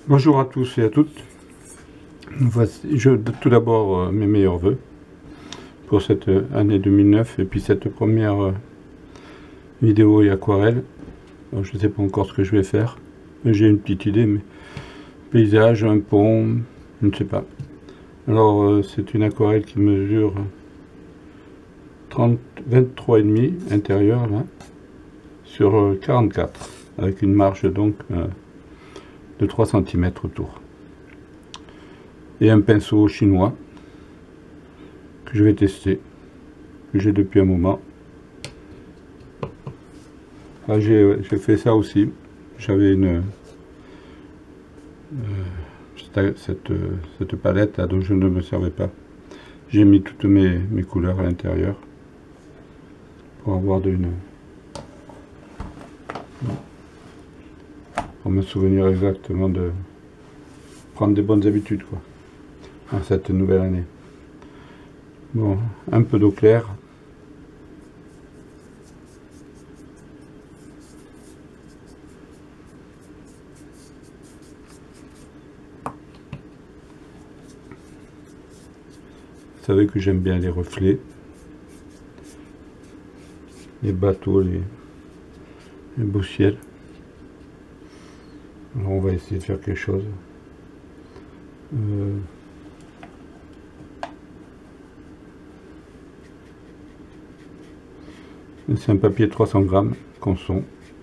Bonjour à tous et à toutes. Tout d'abord mes meilleurs voeux pour cette année 2009 et puis cette première vidéo et aquarelle. Alors, je ne sais pas encore ce que je vais faire. J'ai une petite idée, mais paysage, un pont, je ne sais pas. Alors c'est une aquarelle qui mesure 23,5 intérieur là, sur 44 avec une marge donc de 3 cm autour. Et un pinceau chinois que je vais tester, que j'ai depuis un moment. Ah, j'ai fait ça aussi. J'avais cette palette là dont je ne me servais pas. J'ai mis toutes mes couleurs à l'intérieur pour avoir pour me souvenir exactement de prendre des bonnes habitudes quoi en cette nouvelle année. Bon, un peu d'eau claire. Vous savez que j'aime bien les reflets, les bateaux, les beaux ciels. Alors on va essayer de faire quelque chose. C'est un papier 300 grammes, Canson.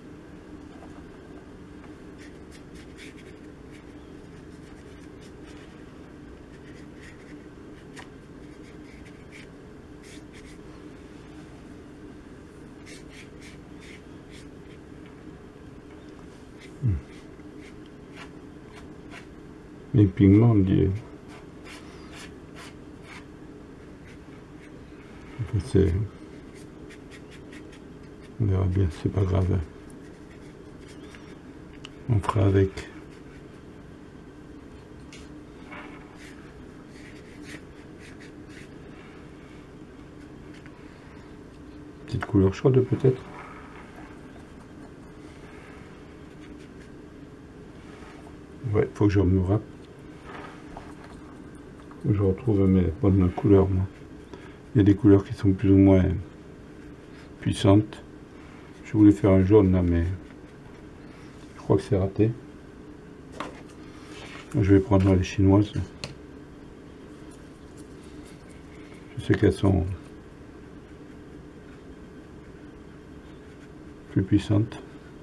Les pigments, on dit. On verra bien, c'est pas grave. On fera avec. Petite couleur chaude peut-être. Ouais, faut que je me râpe. Je retrouve mes bonnes couleurs moi. Il y a des couleurs qui sont plus ou moins puissantes. Je voulais faire un jaune là, mais je crois que c'est raté. Je vais prendre les chinoises. Je sais qu'elles sont plus puissantes.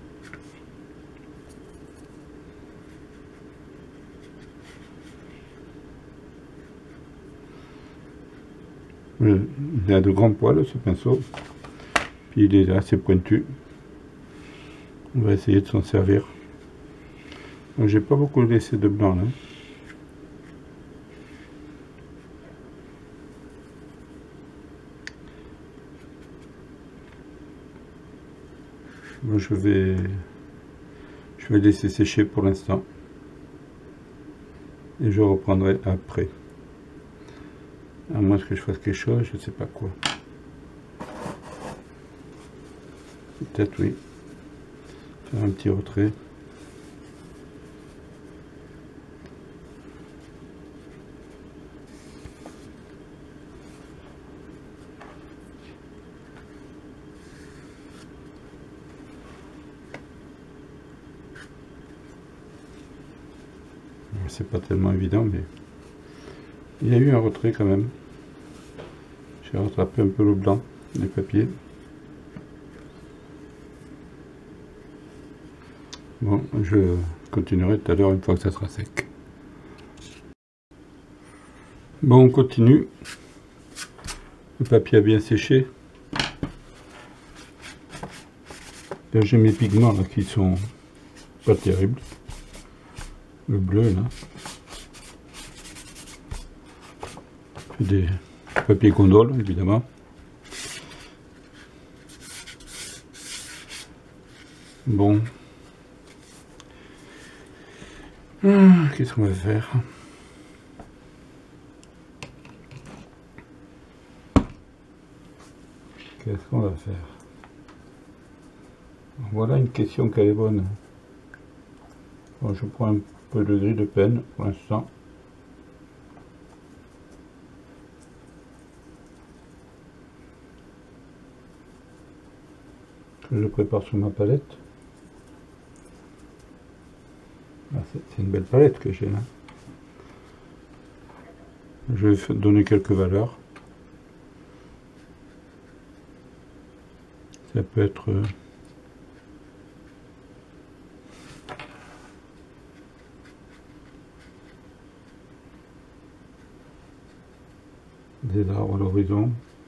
Il a de grands poils ce pinceau, puis il est assez pointu. On va essayer de s'en servir. J'ai pas beaucoup laissé de blanc là. Bon, je vais laisser sécher pour l'instant et je reprendrai après. À moins que je fasse quelque chose, je ne sais pas quoi. Peut-être oui. Faire un petit retrait. C'est pas tellement évident, mais il y a eu un retrait quand même. J'ai rattrapé un peu le blanc des papiers. Bon, je continuerai tout à l'heure une fois que ça sera sec. Bon, on continue. Le papier a bien séché. Là, j'ai mes pigments là qui sont pas terribles. Le bleu là. Des papiers gondoles évidemment. Bon. Qu'est-ce qu'on va faire? Qu'est-ce qu'on va faire? Voilà une question qu'elle est bonne. Bon, je prends un peu de gris de peine pour l'instant. Que je prépare sur ma palette. Ah, c'est une belle palette que j'ai là. Je vais donner quelques valeurs. Ça peut être des arbres à l'horizon.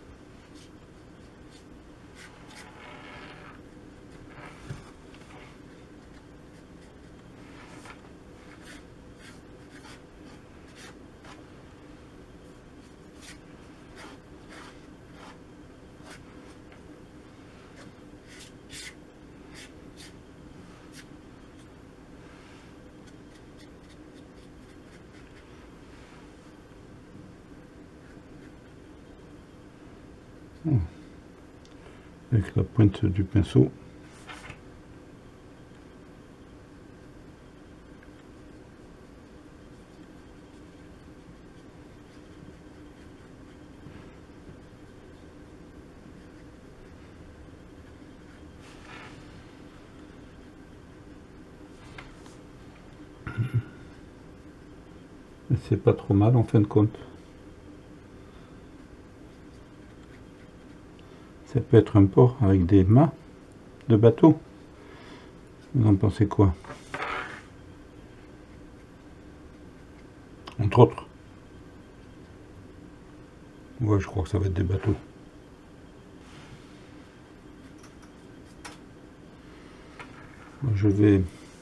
Avec la pointe du pinceau. C'est pas trop mal en fin de compte. Ça peut être un port avec des mâts de bateau. Vous en pensez quoi? Entre autres. Ouais, je crois que ça va être des bateaux. Je vais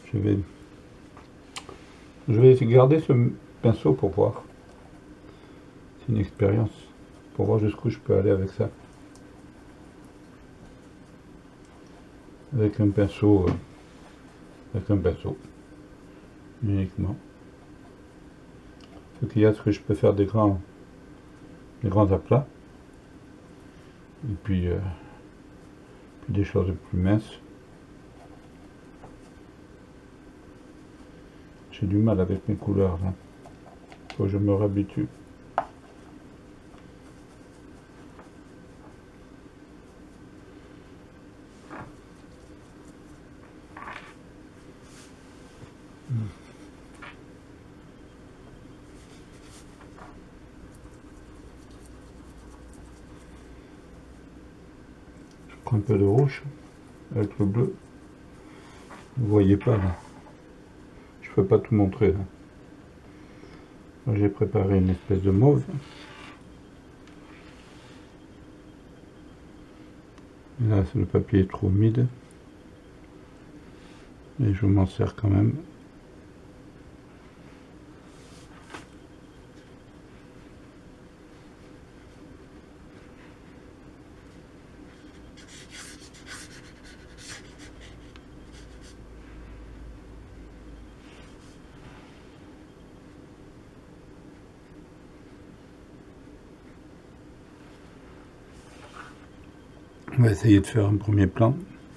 garder ce pinceau pour voir. C'est une expérience. Pour voir jusqu'où je peux aller avec ça. Avec un pinceau. Uniquement. Ce qu'il y a, c'est que je peux faire des grands aplats. Et puis des choses plus minces. J'ai du mal avec mes couleurs là. Faut que je me réhabitue. Je prends un peu de rouge avec le bleu. Vous voyez pas là. Je peux pas tout montrer là. J'ai préparé une espèce de mauve. Là, le papier est trop humide. Et je m'en sers quand même. On va essayer de faire un premier plan.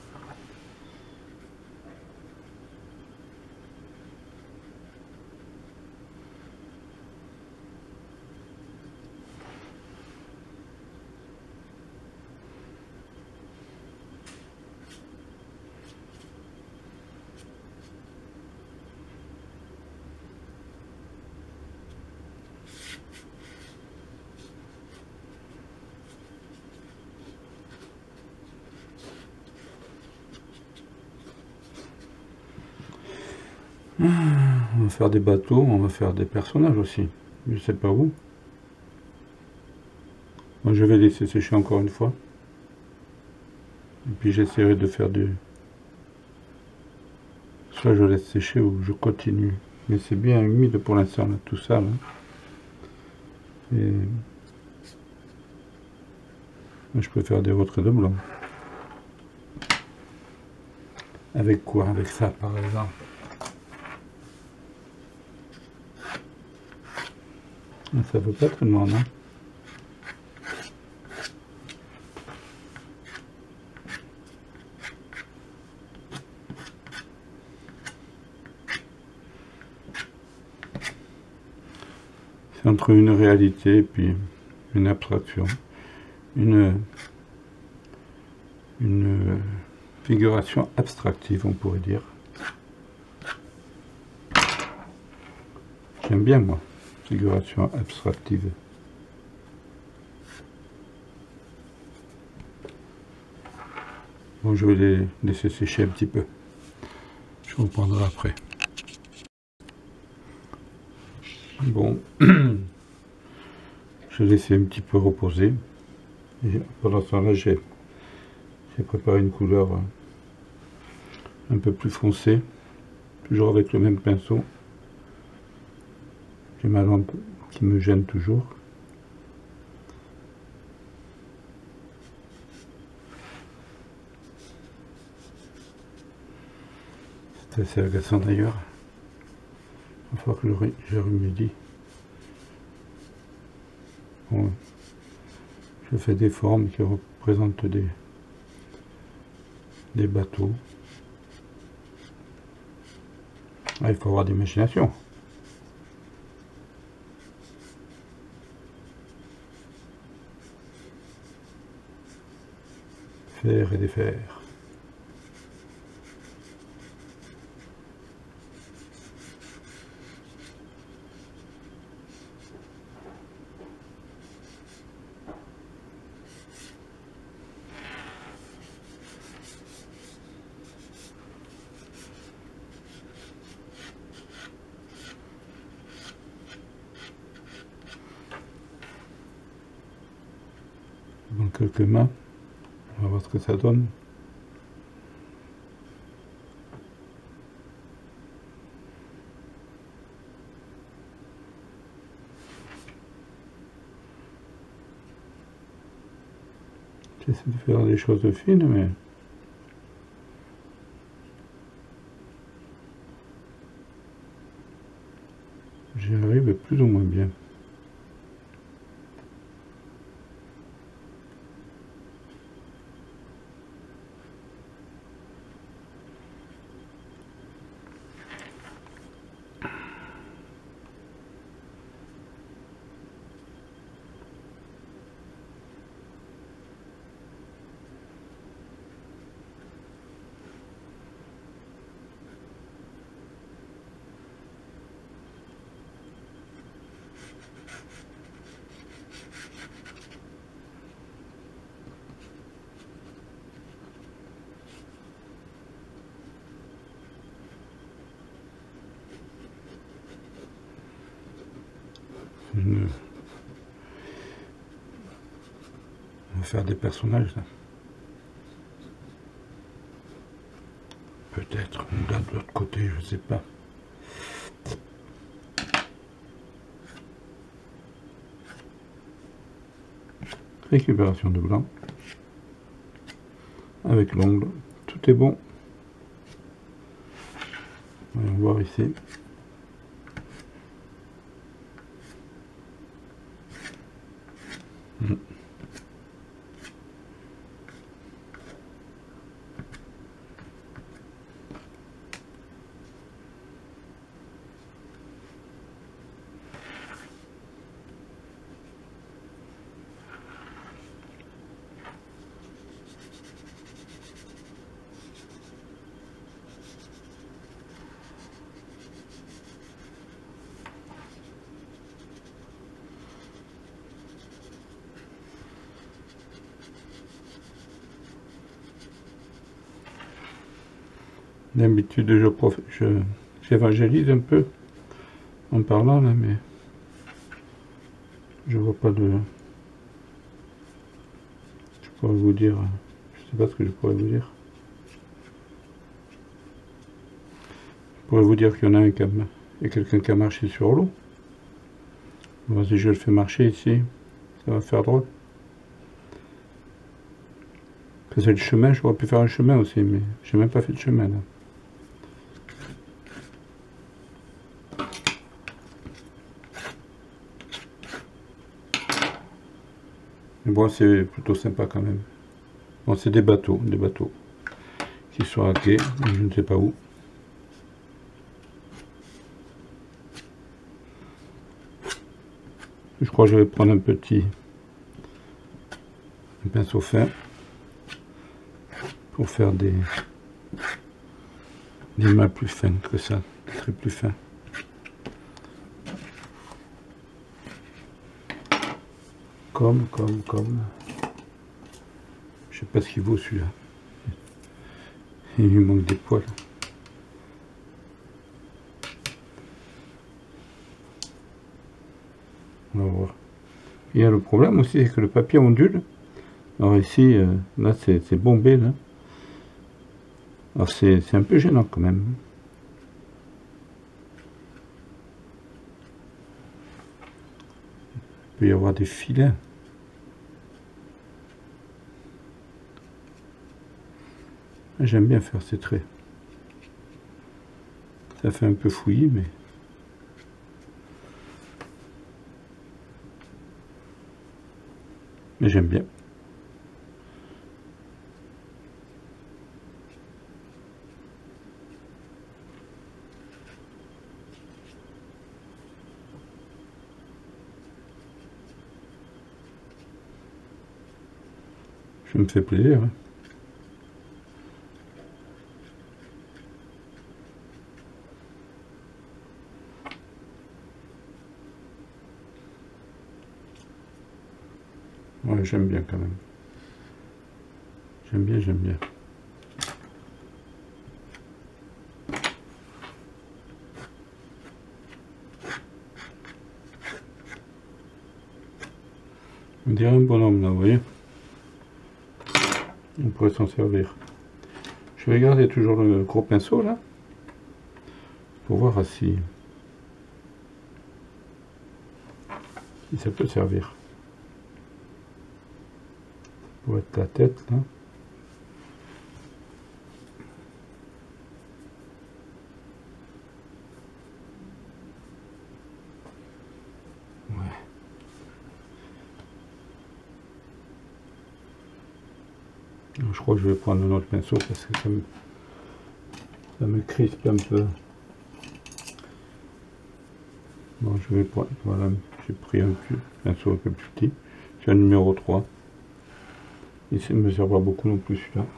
On va faire des bateaux, on va faire des personnages aussi. Je sais pas où. Moi, je vais laisser sécher encore une fois. Et puis j'essaierai de faire du... Soit je laisse sécher ou je continue. Mais c'est bien humide pour l'instant, là, tout ça. Là. Et... je peux faire des retraits de blanc. Avec quoi? Avec ça, par exemple. Ça veut pas être noir, non? C'est entre une réalité et puis une abstraction, une figuration abstractive, on pourrait dire. J'aime bien, moi, figuration abstractive. Bon, je vais les laisser sécher un petit peu. Je reprendrai après. Bon, je vais laisser un petit peu reposer. Et pendant ce temps-là, j'ai préparé une couleur un peu plus foncée, toujours avec le même pinceau. J'ai ma lampe qui me gêne toujours. C'est assez agaçant d'ailleurs. Il va falloir que je remédie. Bon, je fais des formes qui représentent des bateaux. Ah, il faut avoir d'imagination. Faire et défaire. Dans quelques mains, on va voir ce que ça donne. J'essaie de faire des choses fines, mais j'y arrive plus ou moins bien. On va faire des personnages là. Peut-être, ou là de l'autre côté, je sais pas. Récupération de blanc. Avec l'ongle, tout est bon. Voyons voir ici. D'habitude, j'évangélise un peu en parlant là, mais je vois pas de. Je pourrais vous dire. Je sais pas ce que je pourrais vous dire. Je pourrais vous dire qu'il y en a un qui a, il y a quelqu'un qui a marché sur l'eau. Bon, si je le fais marcher ici, ça va faire drôle. C'est le chemin, j'aurais pu faire un chemin aussi, mais j'ai même pas fait de chemin là. Mais bon, c'est plutôt sympa quand même. Bon, c'est des bateaux qui sont à quai, je ne sais pas où. Je crois que je vais prendre un pinceau fin pour faire des mâts plus fins que ça, très plus fins. Comme. Je sais pas ce qu'il vaut celui-là. Il lui manque des poils. On va voir. Il y a le problème aussi, c'est que le papier ondule. Alors ici, là c'est bombé là. Alors c'est un peu gênant quand même. Il peut y avoir des filets. J'aime bien faire ces traits. Ça fait un peu fouillis, mais j'aime bien. Je me fais plaisir. Hein. Ouais, j'aime bien quand même. J'aime bien. On dirait un bonhomme là, vous voyez. On pourrait s'en servir. Je vais garder toujours le gros pinceau là, pour voir si ça peut servir. Pour être la tête là. Je crois que je vais prendre un autre pinceau parce que ça me crispe un peu. Bon, je vais prendre, voilà, j'ai pris un pinceau un peu plus petit. C'est un numéro 3. Il ne me sert pas beaucoup non plus celui-là.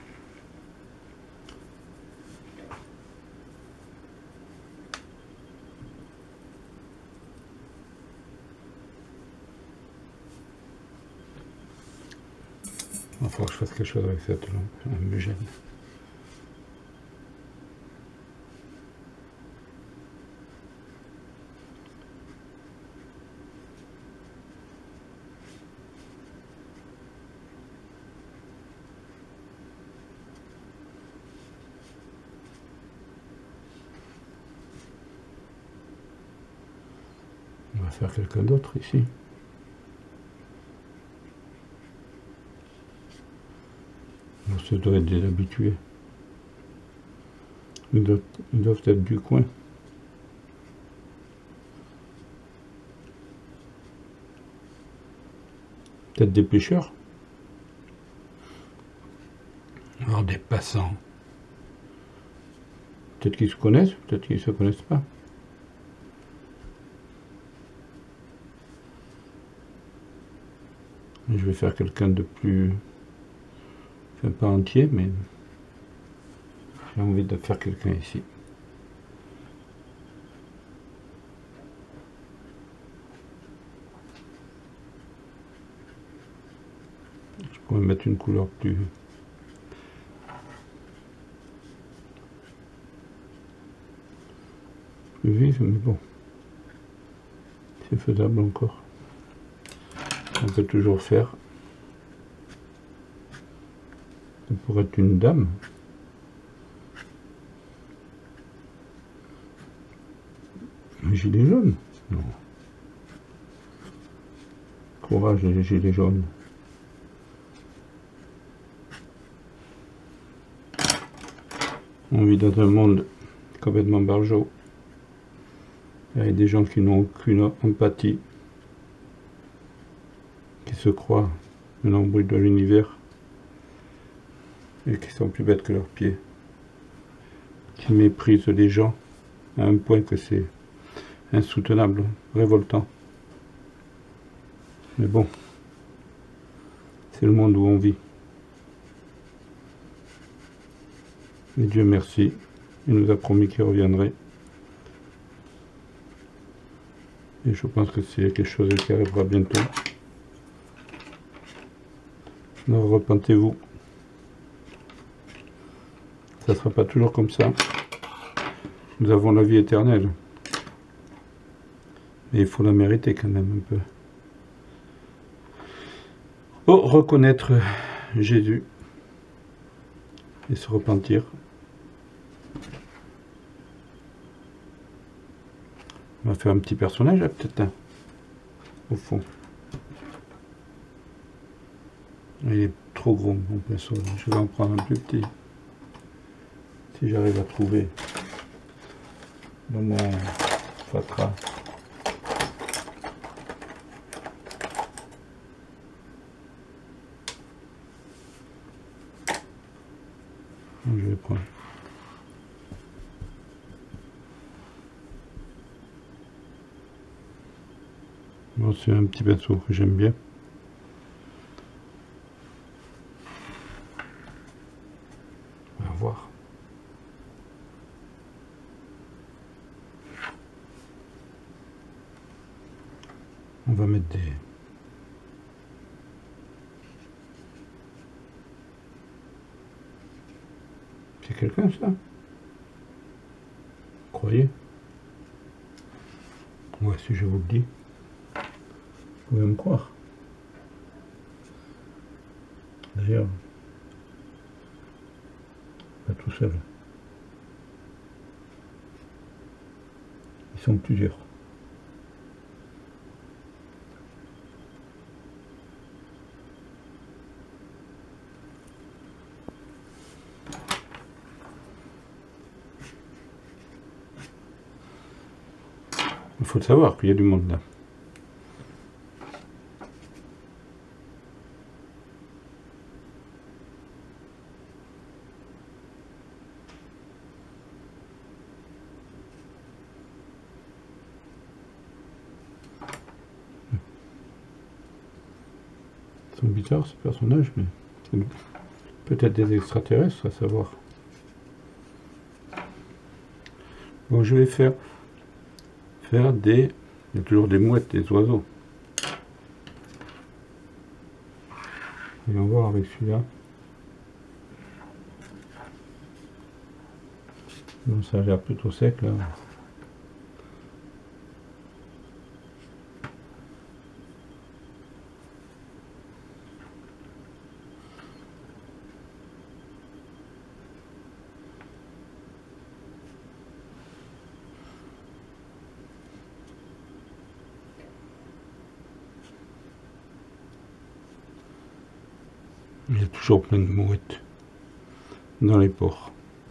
Il va falloir que je fasse quelque chose avec cette lampe, elle me gêne. On va faire quelqu'un d'autre ici. Ça doit être des habitués. Ils doivent être du coin. Peut-être des pêcheurs. Alors des passants. Peut-être qu'ils se connaissent, peut-être qu'ils ne se connaissent pas. Je vais faire quelqu'un de plus... Enfin, pas entier, mais j'ai envie de faire quelqu'un ici. Je pourrais mettre une couleur plus vive, mais bon, c'est faisable encore. On peut toujours faire. Ça pourrait être une dame. Un gilet jaune? Non. Courage les gilets jaunes. On vit dans un monde complètement barjot. Avec des gens qui n'ont aucune empathie. Qui se croient l'embrouille de l'univers. Et qui sont plus bêtes que leurs pieds. Qui méprisent les gens à un point que c'est insoutenable, révoltant. Mais bon, c'est le monde où on vit. Et Dieu merci, il nous a promis qu'il reviendrait. Et je pense que c'est quelque chose qui arrivera bientôt. Alors repentez-vous. Ça ne sera pas toujours comme ça. Nous avons la vie éternelle. Mais il faut la mériter quand même un peu. Oh, reconnaître Jésus et se repentir. On va faire un petit personnage, peut-être, hein, au fond. Il est trop gros, mon pinceau. Je vais en prendre un plus petit. Si j'arrive à trouver dans mon fatras. Je vais prendre. Bon, c'est un petit pinceau que j'aime bien. On va voir. On va mettre des... C'est quelqu'un ça? Vous croyez? Ouais, si je vous le dis, vous pouvez me croire. D'ailleurs, pas tout seul. Ils sont plusieurs. Il faut le savoir qu'il y a du monde là. Ils sont bizarres ces personnages, mais c'est peut-être des extraterrestres à savoir. Bon, je vais faire des... Il y a toujours des mouettes, des oiseaux. Et on va voir avec celui-là. Bon, ça a l'air plutôt sec là. Il y a toujours plein de mouettes dans les ports.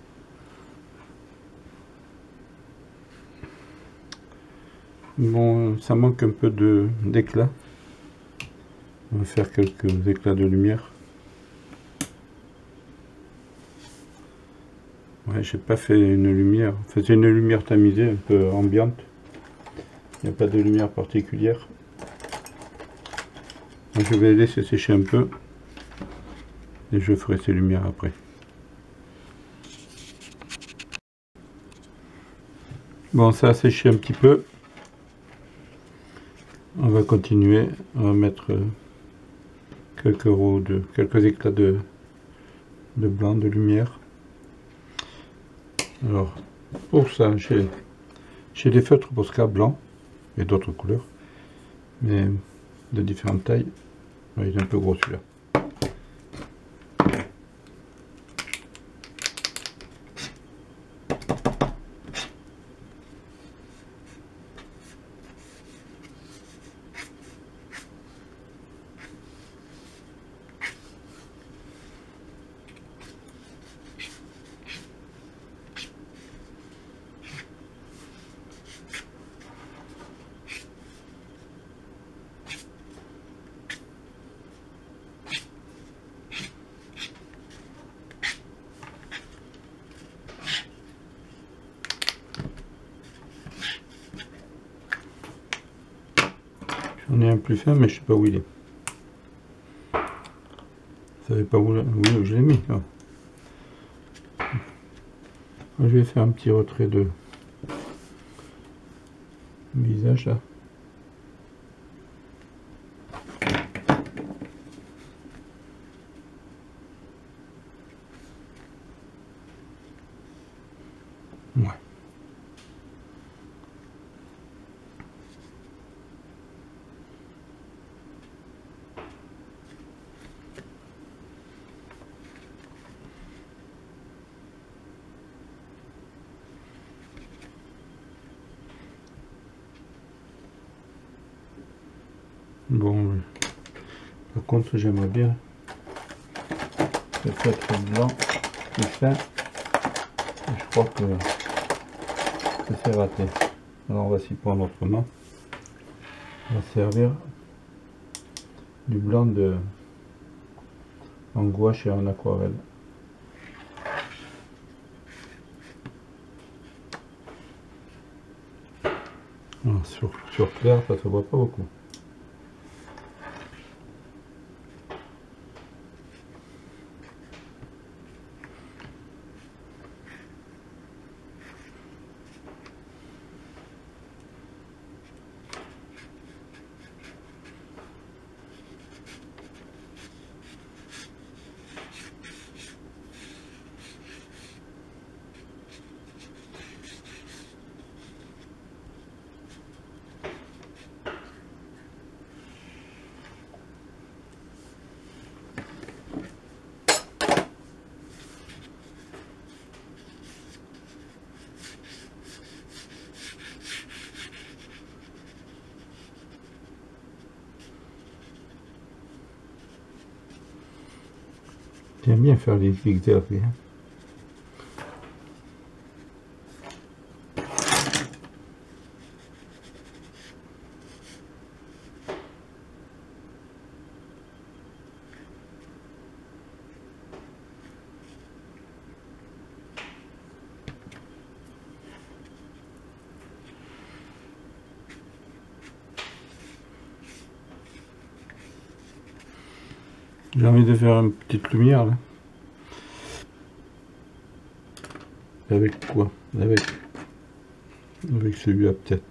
Bon, ça manque un peu d'éclat. On va faire quelques éclats de lumière. Ouais, j'ai pas fait une lumière. Enfin, c'est une lumière tamisée, un peu ambiante. Il n'y a pas de lumière particulière. Donc, je vais laisser sécher un peu. Et je ferai ces lumières après. Bon, ça a séché un petit peu. On va continuer. On va mettre quelques éclats de blanc, de lumière. Alors, pour ça, j'ai des feutres Posca blancs et d'autres couleurs, mais de différentes tailles. Ouais, il est un peu gros celui-là. J'en ai un plus fin, mais je sais pas où il est. Je savais pas où je l'ai mis. Non. Je vais faire un petit retrait de visage là. Ouais. Bon, par contre j'aimerais bien le feutre blanc plus fin. Je crois que c'est raté. Alors on va s'y prendre autrement. On va servir du blanc en gouache et en aquarelle. Alors, sur clair, ça se voit pas beaucoup. J'aime bien faire les zigzags. Hein. J'ai envie de faire une petite lumière là. Avec quoi? Avec celui-là peut-être.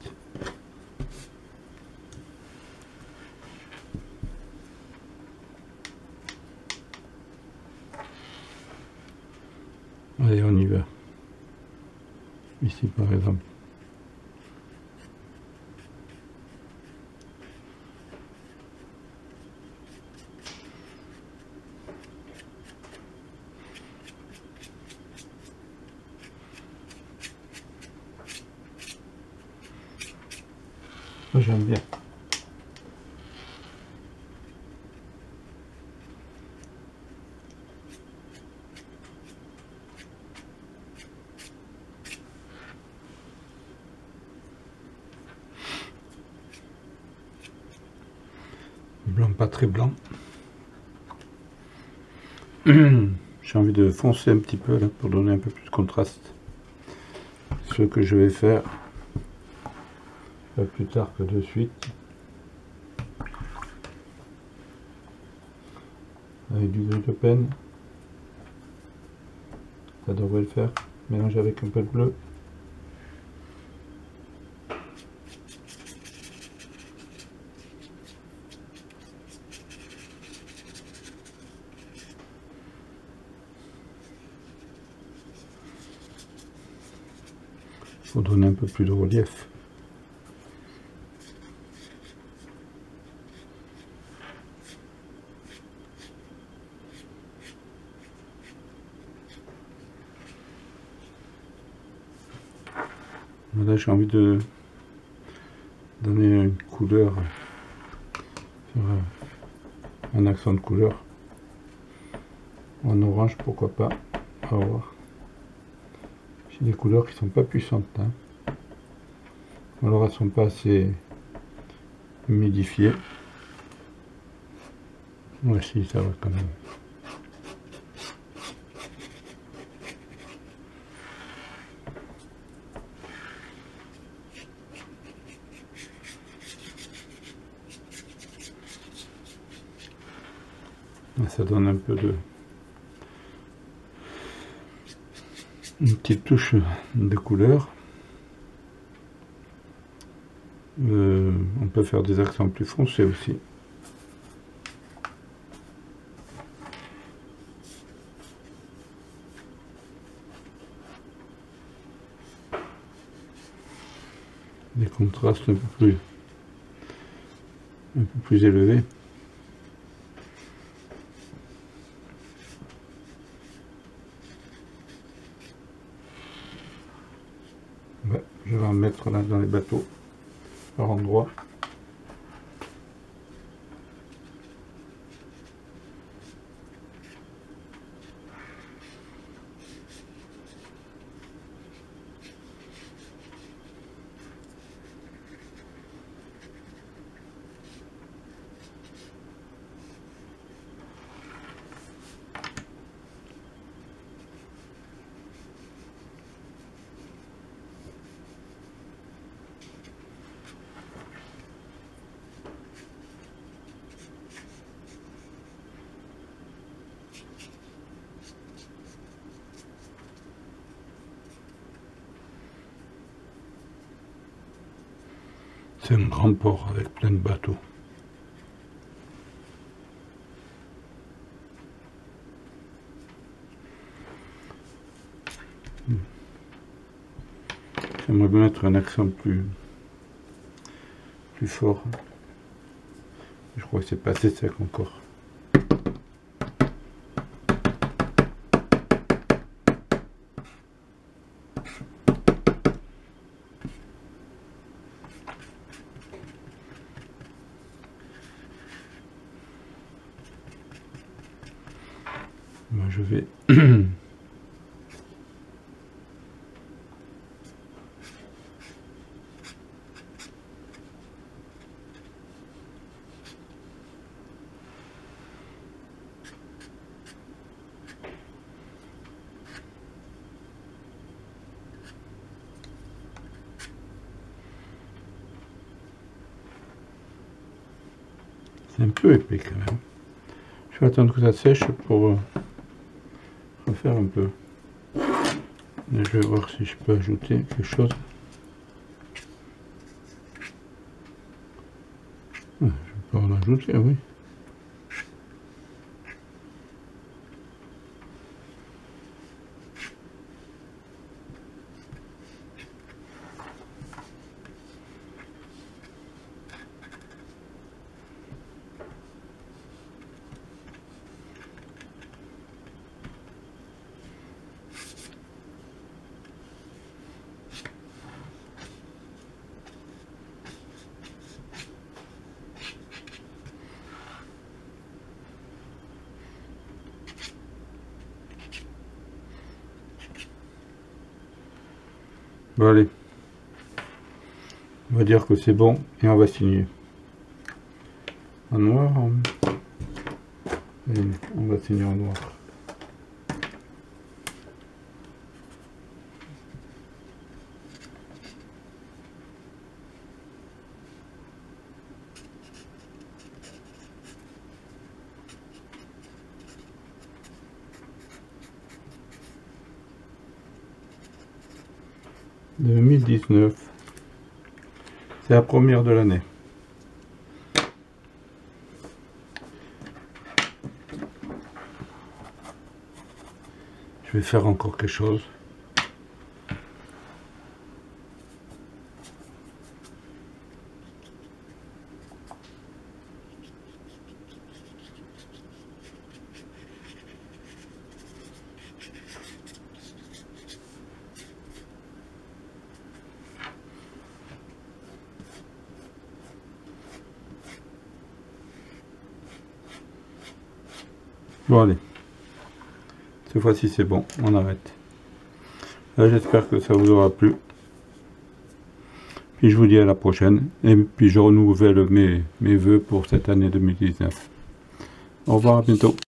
Allez, on y va. Ici par exemple. Moi j'aime bien. Blanc pas très blanc. J'ai envie de foncer un petit peu là pour donner un peu plus de contraste. Ce que je vais faire pas plus tard que de suite. Avec du gris de peine. Ça devrait le faire. Mélanger avec un peu de bleu. Pour donner un peu plus de relief. Là j'ai envie de donner une couleur, un accent de couleur en orange, pourquoi pas. On va voir. J'ai des couleurs qui sont pas puissantes, hein. Alors elles sont pas assez humidifiées. Ouais, si, ça va quand même. Ça donne un peu de... une petite touche de couleur. On peut faire des accents plus foncés aussi. Des contrastes un peu plus élevés. Ouais, je vais en mettre là dans les bateaux par endroit. C'est un grand port avec plein de bateaux. J'aimerais bien mettre un accent plus fort. Je crois que c'est pas assez sec encore. Moi je vais c'est un peu épais quand même. Je vais attendre que ça sèche pour refaire un peu. Et je vais voir si je peux ajouter quelque chose. Je peux en ajouter, oui. Bon allez, on va dire que c'est bon et on va signer. En noir, allez, on va signer en noir. « 2019 ». C'est la première de l'année. Je vais faire encore quelque chose. Bon allez, cette fois-ci c'est bon, on arrête. J'espère que ça vous aura plu. Puis je vous dis à la prochaine. Et puis je renouvelle mes vœux pour cette année 2019. Au revoir, à bientôt.